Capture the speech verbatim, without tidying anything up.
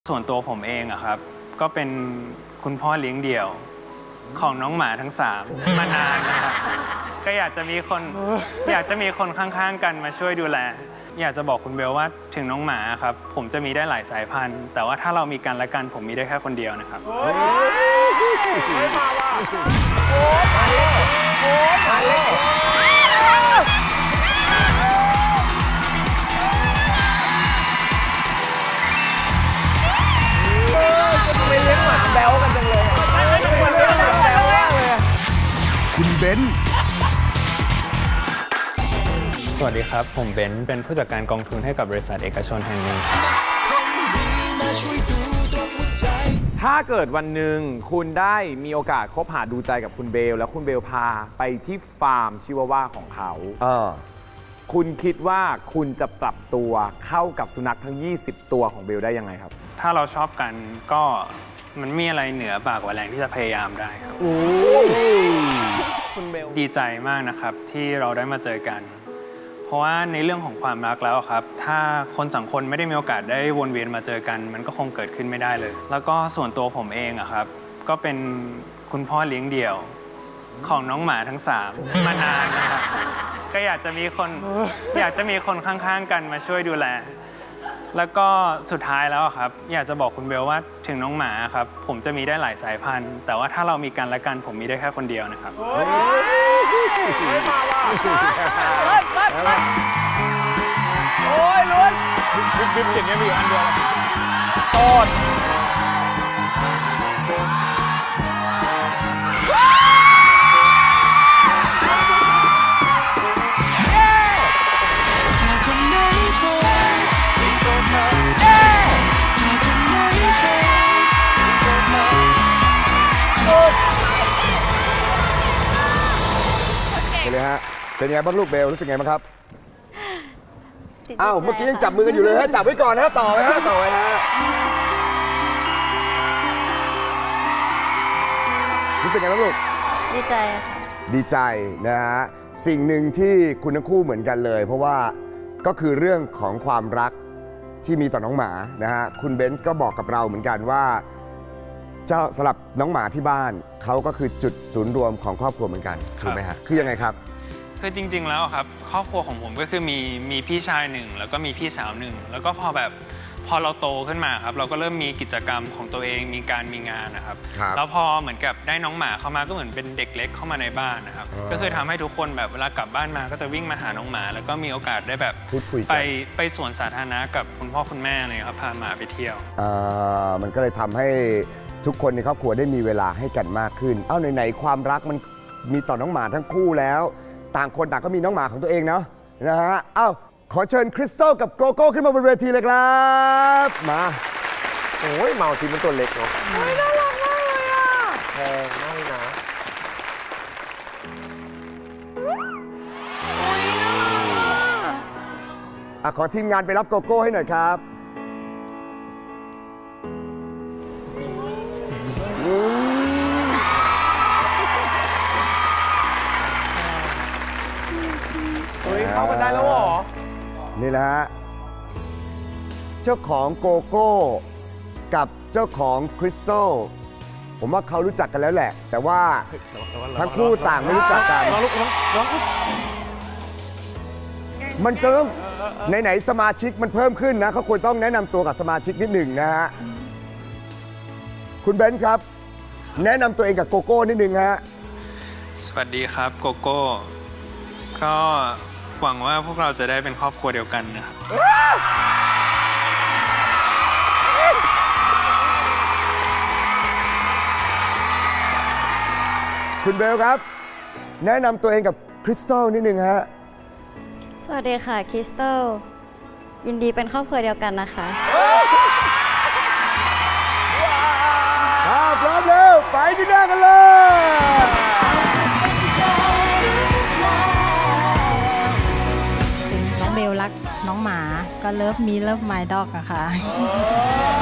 ส่วนตัวผมเองอะครับก็เป็นคุณพ่อเลี้ยงเดี่ยวของน้องหมาทั้งสามมานานนะครับก็อยากจะมีคนอยากจะมีคนข้างๆกันมาช่วยดูแลอยากจะบอกคุณเบลว่าถึงน้องหมาครับผมจะมีได้หลายสายพันธุ์แต่ว่าถ้าเรามีกันและกันผมมีได้แค่คนเดียวนะครับไม่มาว่ะโอ้มาเล็กโอ้มาเล็กไม่เลี้ยงหมาแบ๊วกันจังเลยไม่ไม่ไม่เลี้ยงหมาแบ๊วมากเลยคุณเบนซ์สวัสดีครับผมเบนซ์เป็นผู้จัดการกองทุนให้กับบริษัทเอกชนแห่งหนึ่งถ้าเกิดวันหนึ่งคุณได้มีโอกาสคบหาดูใจกับคุณเบลแล้วคุณเบลพาไปที่ฟาร์มชิวาว่าของเขาเออคุณคิดว่าคุณจะปรับตัวเข้ากับสุนัขทั้งยี่สิบตัวของเบลได้ยังไงครับถ้าเราชอบกันก็มันมีอะไรเหนือปากกว่าแรงที่จะพยายามได้ครับคุณเบลดีใจมากนะครับที่เราได้มาเจอกันเพราะว่าในเรื่องของความรักแล้วครับถ้าคนสองคนไม่ได้มีโอกาสได้วนเวียนมาเจอกันมันก็คงเกิดขึ้นไม่ได้เลยแล้วก็ส่วนตัวผมเองอะครับก็เป็นคุณพ่อเลี้ยงเดี่ยวของน้องหมาทั้งสามมานานนะครับก็อยากจะมีคนอยากจะมีคนข้างๆกันมาช่วยดูแลแล้วก็สุดท้ายแล้วครับอยากจะบอกคุณเบลว่าถึงน้องหมาครับผมจะมีได้หลายสายพันธุ์แต่ว่าถ้าเรามีกันและกันผมมีได้แค่คนเดียวนะครับไม่มาว่ะเลิศเลิศเลิศโอ้ยล้วนบิ๊บบิ๊บอย่างเงี้ยมีอยู่อันเดียวโทษเลยฮะเป็นไงบ้างลูกเบลรู้สึกไงบ้างครับอ้าวเมื่อกี้ยังจับมือกันอยู่เลยฮะจับไว้ก่อนนะต่อไว้ฮะต่อไว้ฮะรู้สึกไงบ้างลูกดีใจค่ะดีใจนะฮะสิ่งหนึ่งที่คุณทั้งคู่เหมือนกันเลยเพราะว่าก็คือเรื่องของความรักที่มีต่อน้องหมานะฮะคุณเบนซ์ก็บอกกับเราเหมือนกันว่าเจ้าสำหรับน้องหมาที่บ้านเขาก็คือจุดศูนย์รวมของครอบครัวเหมือนกันถูกไหมฮะคือยังไงครับคือจริงๆแล้วครับครอบครัวของผมก็คือมีมีพี่ชายหนึ่งแล้วก็มีพี่สาวหนึ่งแล้วก็พอแบบพอเราโตขึ้นมาครับเราก็เริ่มมีกิจกรรมของตัวเองมีการมีงานนะครับแล้วพอเหมือนกับได้น้องหมาเข้ามาก็เหมือนเป็นเด็กเล็กเข้ามาในบ้านนะครับก็คือทำให้ทุกคนแบบเวลากลับบ้านมาก็จะวิ่งมาหาน้องหมาแล้วก็มีโอกาสได้แบบไปไปสวนสาธารณะกับคุณพ่อคุณแม่เลยครับพาหมาไปเที่ยวอ่ามันก็เลยทำให้ทุกคนในครอบครัวได้มีเวลาให้กันมากขึ้นเอ้าไหนๆความรักมันมีต่อน้องหมาทั้งคู่แล้วต่างคนต่างก็มีน้องหมาของตัวเองเนาะนะฮะเอ้าขอเชิญคริสตัลกับโกโก้ขึ้นมาบนเวทีเลยครับมาโอ้ยเมาทีมันตัวเล็กเนาะโอ้ยน่ารักมากเลยอ่ะแพงมากนะอ่ะขอทีมงานไปรับโกโก้ให้หน่อยครับเฮ้ยเข้ากันได้แล้วเหรอนี่แหละฮะเจ้าของโกโก้กับเจ้าของคริสตัลผมว่าเขารู้จักกันแล้วแหละแต่ว่าทั้งคู่ต่างไม่รู้จักกันมันเติมไหนๆสมาชิกมันเพิ่มขึ้นนะเขาควรต้องแนะนำตัวกับสมาชิกนิดหนึ่งนะฮะคุณเบนซ์ครับแนะนำตัวเองกับโกโก้นิดหนึ่งฮะสวัสดีครับโกโก้ก็หวังว่าพวกเราจะได้เป็นครอบครัวเดียวกันนะครับคุณเบลครับแนะนำตัวเองกับคริสตัลนิดนึงฮะสวัสดีค่ะคริสตัลยินดีเป็นครอบครัวเดียวกันนะคะพร้อมแล้วไปที่หน้ากันเลยน้องเบลรักน้องหมาก็เลิฟมีเลิฟไมด็อกอะค่ะ